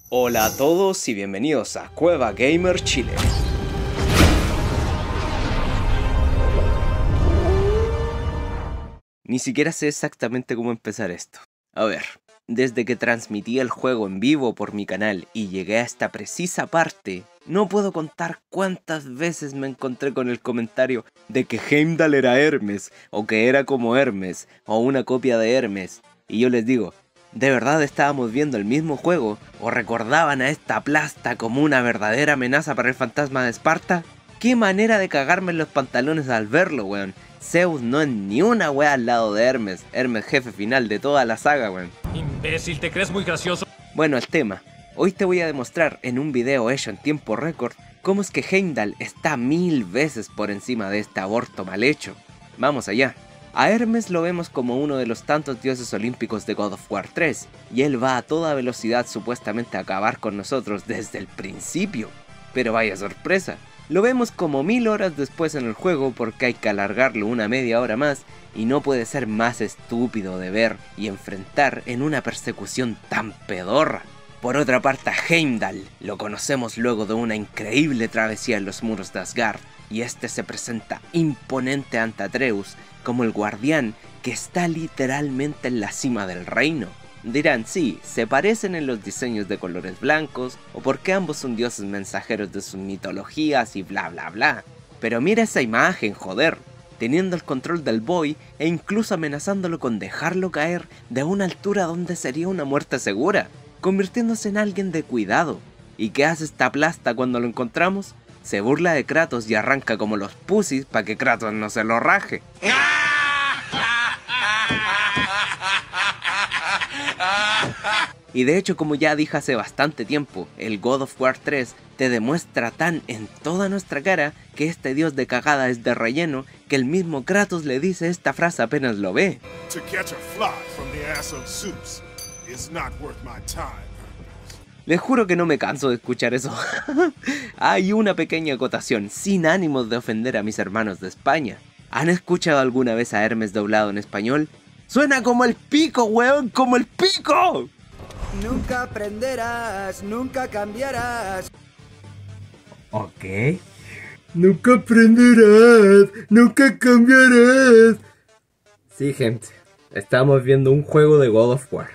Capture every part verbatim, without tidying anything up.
Hola a todos y bienvenidos a Cueva Gamer Chile. Ni siquiera sé exactamente cómo empezar esto. A ver, desde que transmití el juego en vivo por mi canal y llegué a esta precisa parte, no puedo contar cuántas veces me encontré con el comentario de que Heimdall era Hermes, o que era como Hermes, o una copia de Hermes. Y yo les digo, ¿de verdad estábamos viendo el mismo juego? ¿O recordaban a esta plasta como una verdadera amenaza para el fantasma de Esparta? ¡Qué manera de cagarme en los pantalones al verlo, weón! Zeus no es ni una wea al lado de Hermes, Hermes jefe final de toda la saga, weón. Imbécil, ¿te crees muy gracioso? Bueno, al tema. Hoy te voy a demostrar en un video hecho en tiempo récord cómo es que Heimdall está mil veces por encima de este aborto mal hecho. Vamos allá. A Hermes lo vemos como uno de los tantos dioses olímpicos de God of War tres, y él va a toda velocidad supuestamente a acabar con nosotros desde el principio. Pero vaya sorpresa, lo vemos como mil horas después en el juego porque hay que alargarlo una media hora más y no puede ser más estúpido de ver y enfrentar en una persecución tan pedorra. Por otra parte, a Heimdall lo conocemos luego de una increíble travesía en los muros de Asgard, y este se presenta imponente ante Atreus como el guardián que está literalmente en la cima del reino. Dirán, sí, se parecen en los diseños de colores blancos, o porque ambos son dioses mensajeros de sus mitologías y bla bla bla. Pero mira esa imagen, joder, teniendo el control del boy e incluso amenazándolo con dejarlo caer de una altura donde sería una muerte segura, convirtiéndose en alguien de cuidado. ¿Y qué hace esta plasta cuando lo encontramos? Se burla de Kratos y arranca como los pussies para que Kratos no se lo raje. Y de hecho, como ya dije hace bastante tiempo, el God of War tres te demuestra tan en toda nuestra cara que este dios de cagada es de relleno que el mismo Kratos le dice esta frase apenas lo ve. To catch a fly from the ass of Zeus is not worth my time. Les juro que no me canso de escuchar eso. Hay una pequeña acotación, sin ánimos de ofender a mis hermanos de España. ¿Han escuchado alguna vez a Hermes doblado en español? ¡Suena como el pico, weón! ¡Como el pico! Nunca aprenderás, nunca cambiarás. Ok. Nunca aprenderás, nunca cambiarás. Sí, gente. Estamos viendo un juego de God of War.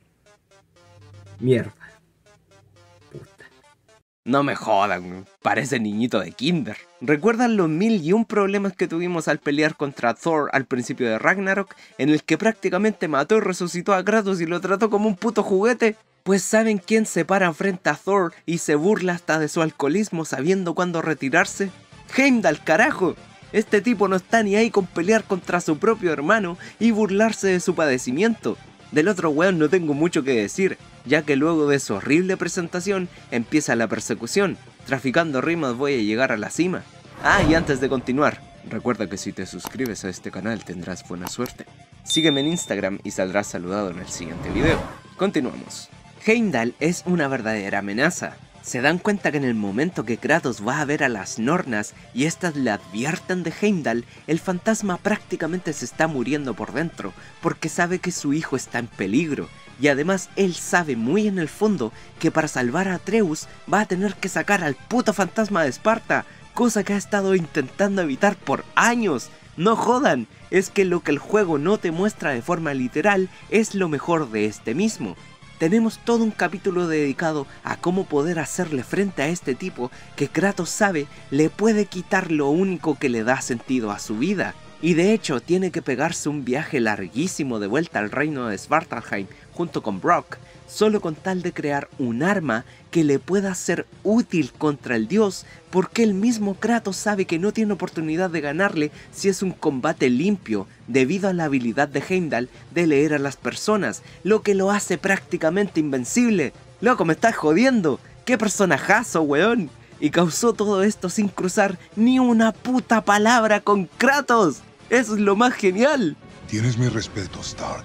Mierda. Puta. No me jodan, parece niñito de kinder. ¿Recuerdan los mil y un problemas que tuvimos al pelear contra Thor al principio de Ragnarok, en el que prácticamente mató y resucitó a Kratos y lo trató como un puto juguete? Pues ¿saben quién se para frente a Thor y se burla hasta de su alcoholismo sabiendo cuándo retirarse? Heimdall, carajo. Este tipo no está ni ahí con pelear contra su propio hermano y burlarse de su padecimiento. Del otro weón no tengo mucho que decir, ya que luego de su horrible presentación empieza la persecución. Traficando rimas voy a llegar a la cima. Ah, y antes de continuar, recuerda que si te suscribes a este canal tendrás buena suerte. Sígueme en Instagram y saldrás saludado en el siguiente video. Continuamos. Heimdall es una verdadera amenaza. Se dan cuenta que en el momento que Kratos va a ver a las Nornas y estas le advierten de Heimdall, el fantasma prácticamente se está muriendo por dentro, porque sabe que su hijo está en peligro, y además él sabe muy en el fondo que para salvar a Atreus va a tener que sacar al puto fantasma de Esparta, cosa que ha estado intentando evitar por años. No jodan, es que lo que el juego no te muestra de forma literal es lo mejor de este mismo. Tenemos todo un capítulo dedicado a cómo poder hacerle frente a este tipo que Kratos sabe le puede quitar lo único que le da sentido a su vida. Y de hecho tiene que pegarse un viaje larguísimo de vuelta al reino de Svartalfheim junto con Brok, solo con tal de crear un arma que le pueda ser útil contra el dios, porque el mismo Kratos sabe que no tiene oportunidad de ganarle si es un combate limpio, debido a la habilidad de Heimdall de leer a las personas, lo que lo hace prácticamente invencible. ¡Loco, me estás jodiendo! ¡Qué personajazo, weón! Y causó todo esto sin cruzar ni una puta palabra con Kratos. ¡Eso es lo más genial! Tienes mi respeto, Stark.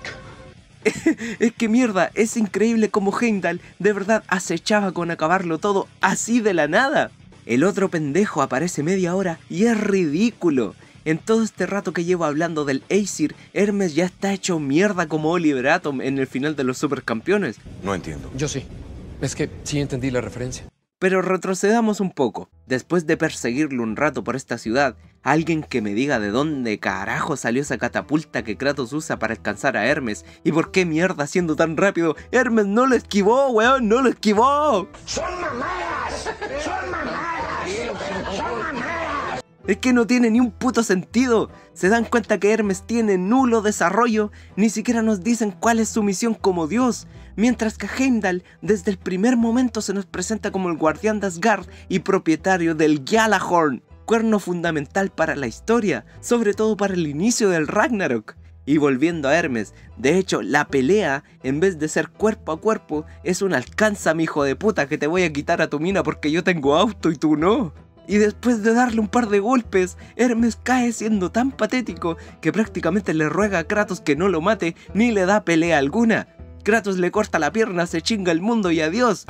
Es que mierda, es increíble como Heimdall de verdad acechaba con acabarlo todo así de la nada. El otro pendejo aparece media hora y es ridículo. En todo este rato que llevo hablando del Aesir, Hermes ya está hecho mierda como Oliver Atom en el final de los Supercampeones. No entiendo. Yo sí. Es que sí entendí la referencia. Pero retrocedamos un poco. Después de perseguirlo un rato por esta ciudad, alguien que me diga de dónde carajo salió esa catapulta que Kratos usa para alcanzar a Hermes y por qué mierda siendo tan rápido Hermes no lo esquivó, weón, no lo esquivó. ¡Son mamadas! ¡Son mamadas! ¡Son mamadas! Es que no tiene ni un puto sentido. Se dan cuenta que Hermes tiene nulo desarrollo, ni siquiera nos dicen cuál es su misión como dios. Mientras que Heimdall desde el primer momento se nos presenta como el guardián de Asgard y propietario del Gjallarhorn, cuerno fundamental para la historia, sobre todo para el inicio del Ragnarok. Y volviendo a Hermes, de hecho la pelea, en vez de ser cuerpo a cuerpo, es un alcanza mi hijo de puta que te voy a quitar a tu mina porque yo tengo auto y tú no. Y después de darle un par de golpes, Hermes cae siendo tan patético que prácticamente le ruega a Kratos que no lo mate ni le da pelea alguna. Kratos le corta la pierna, se chinga el mundo y adiós.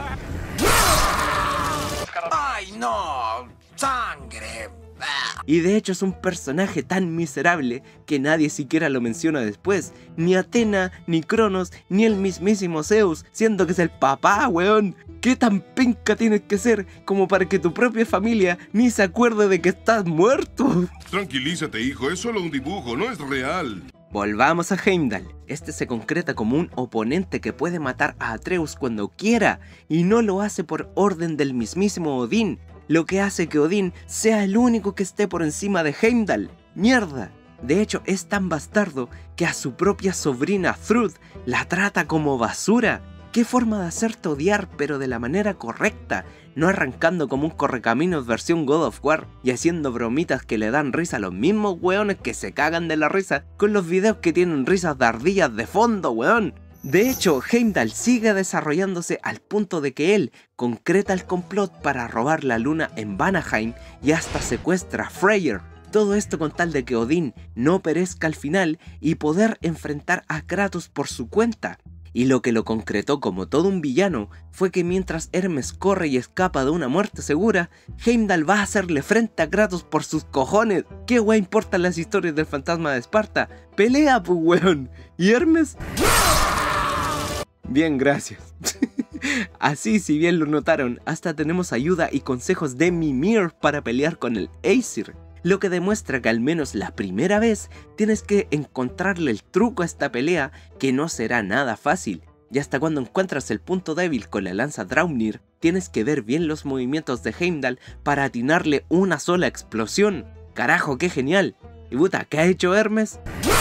¡Ay, no! ¡Sangre! Y de hecho es un personaje tan miserable que nadie siquiera lo menciona después. Ni Atena, ni Cronos, ni el mismísimo Zeus, siendo que es el papá, weón. ¿Qué tan penca tienes que ser como para que tu propia familia ni se acuerde de que estás muerto? Tranquilízate, hijo, es solo un dibujo, no es real. Volvamos a Heimdall. Este se concreta como un oponente que puede matar a Atreus cuando quiera, y no lo hace por orden del mismísimo Odín, lo que hace que Odín sea el único que esté por encima de Heimdall. ¡Mierda! De hecho, es tan bastardo que a su propia sobrina Thrud la trata como basura. ¿Qué forma de hacerte odiar, pero de la manera correcta? No arrancando como un correcaminos versión God of War y haciendo bromitas que le dan risa a los mismos weones que se cagan de la risa con los videos que tienen risas de ardillas de fondo, weón. De hecho, Heimdall sigue desarrollándose al punto de que él concreta el complot para robar la luna en Vanaheim y hasta secuestra a Freyr. Todo esto con tal de que Odín no perezca al final y poder enfrentar a Kratos por su cuenta. Y lo que lo concretó como todo un villano fue que mientras Hermes corre y escapa de una muerte segura, Heimdall va a hacerle frente a Kratos por sus cojones. ¿Qué wey importan las historias del fantasma de Esparta? ¡Pelea, pues weón! ¿Y Hermes? Bien, gracias. Así, si bien lo notaron, hasta tenemos ayuda y consejos de Mimir para pelear con el Aesir. Lo que demuestra que al menos la primera vez tienes que encontrarle el truco a esta pelea, que no será nada fácil. Y hasta cuando encuentras el punto débil con la lanza Draupnir, tienes que ver bien los movimientos de Heimdall para atinarle una sola explosión. ¡Carajo, qué genial! Y puta, ¿qué ha hecho Hermes?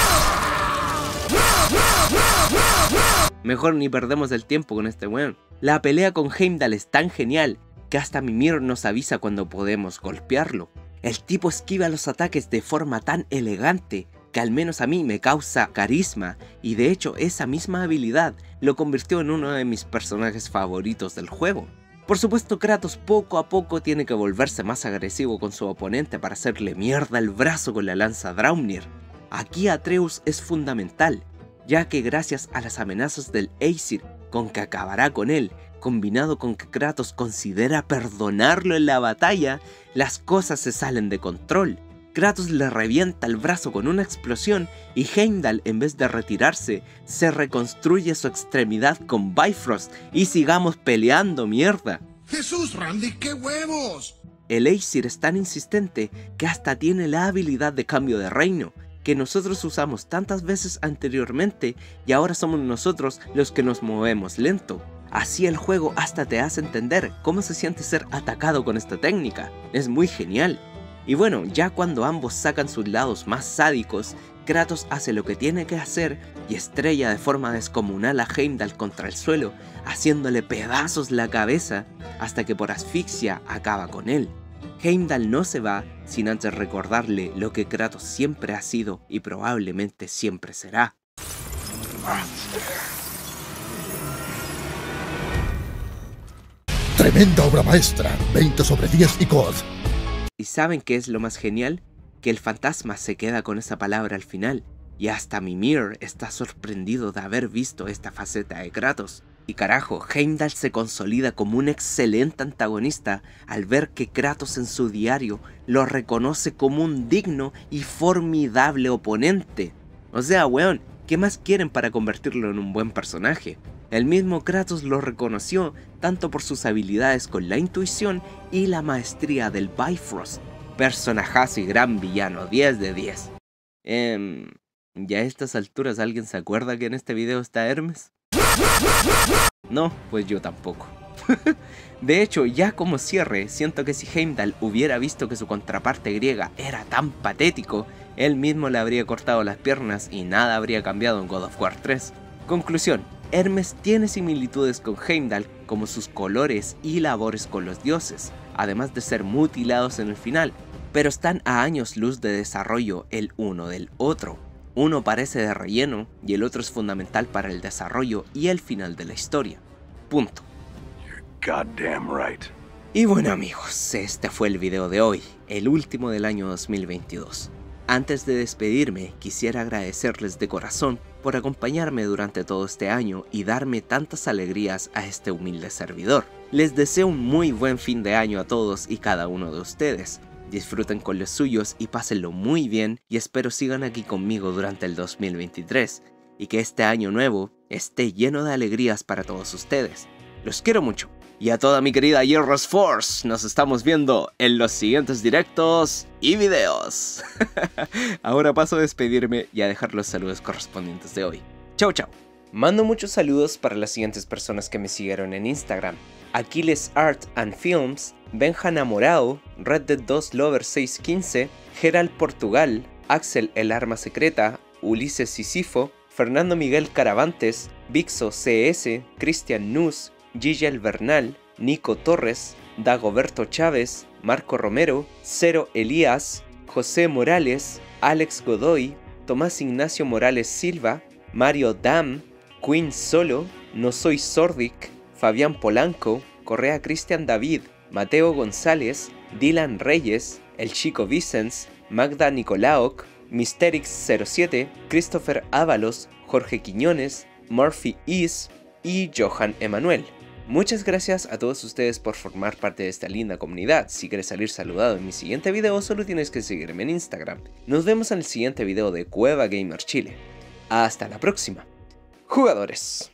Mejor ni perdemos el tiempo con este weón. La pelea con Heimdall es tan genial que hasta Mimir nos avisa cuando podemos golpearlo. El tipo esquiva los ataques de forma tan elegante que al menos a mí me causa carisma, y de hecho esa misma habilidad lo convirtió en uno de mis personajes favoritos del juego. Por supuesto, Kratos poco a poco tiene que volverse más agresivo con su oponente para hacerle mierda el brazo con la lanza Draupnir. Aquí Atreus es fundamental, ya que gracias a las amenazas del Aesir con que acabará con él, combinado con que Kratos considera perdonarlo en la batalla, las cosas se salen de control. Kratos le revienta el brazo con una explosión y Heimdall, en vez de retirarse, se reconstruye su extremidad con Bifrost y sigamos peleando, mierda. ¡Jesús, Randy, qué huevos! El Aesir es tan insistente que hasta tiene la habilidad de cambio de reino, que nosotros usamos tantas veces anteriormente y ahora somos nosotros los que nos movemos lento. Así el juego hasta te hace entender cómo se siente ser atacado con esta técnica. Es muy genial. Y bueno, ya cuando ambos sacan sus lados más sádicos, Kratos hace lo que tiene que hacer y estrella de forma descomunal a Heimdall contra el suelo, haciéndole pedazos la cabeza hasta que por asfixia acaba con él. Heimdall no se va sin antes recordarle lo que Kratos siempre ha sido y probablemente siempre será. Tremenda obra maestra, veinte sobre diez y C O D. ¿Y saben qué es lo más genial? Que el fantasma se queda con esa palabra al final, y hasta Mimir está sorprendido de haber visto esta faceta de Kratos. Y carajo, Heimdall se consolida como un excelente antagonista al ver que Kratos en su diario lo reconoce como un digno y formidable oponente. O sea, weón, ¿qué más quieren para convertirlo en un buen personaje? El mismo Kratos lo reconoció tanto por sus habilidades con la intuición y la maestría del Bifrost. Personajazo y gran villano, diez de diez. Eh, ¿Ya a estas alturas alguien se acuerda que en este video está Hermes? No, pues yo tampoco. De hecho, ya como cierre, siento que si Heimdall hubiera visto que su contraparte griega era tan patético, él mismo le habría cortado las piernas y nada habría cambiado en God of War tres. Conclusión, Hermes tiene similitudes con Heimdall como sus colores y labores con los dioses, además de ser mutilados en el final, pero están a años luz de desarrollo el uno del otro. Uno parece de relleno y el otro es fundamental para el desarrollo y el final de la historia. Punto. Goddamn right. Y bueno amigos, este fue el video de hoy, el último del año dos mil veintidós. Antes de despedirme, quisiera agradecerles de corazón por acompañarme durante todo este año y darme tantas alegrías a este humilde servidor. Les deseo un muy buen fin de año a todos y cada uno de ustedes. Disfruten con los suyos y pásenlo muy bien y espero sigan aquí conmigo durante el dos mil veintitrés y que este año nuevo esté lleno de alegrías para todos ustedes. Los quiero mucho. Y a toda mi querida Heroes Force, nos estamos viendo en los siguientes directos y videos. Ahora paso a despedirme y a dejar los saludos correspondientes de hoy. Chau chau. Mando muchos saludos para las siguientes personas que me siguieron en Instagram. Aquiles Art and Films, Benja Namorao, Red Dead dos Lover seiscientos quince, Gerald Portugal, Axel El Arma Secreta, Ulises Sisifo, Fernando Miguel Caravantes, Vixo C S, Cristian Nus, Gigel Bernal, Nico Torres, Dagoberto Chávez, Marco Romero, Cero Elías, José Morales, Alex Godoy, Tomás Ignacio Morales Silva, Mario Dam, Queen Solo, No Soy Sordic, Fabián Polanco, Correa Cristian David, Mateo González, Dylan Reyes, El Chico Vicens, Magda Nicolaoc, Misterix cero siete, Christopher Ábalos, Jorge Quiñones, Murphy Is y Johan Emanuel. Muchas gracias a todos ustedes por formar parte de esta linda comunidad. Si quieres salir saludado en mi siguiente video, solo tienes que seguirme en Instagram. Nos vemos en el siguiente video de Cueva Gamer Chile. Hasta la próxima, jugadores.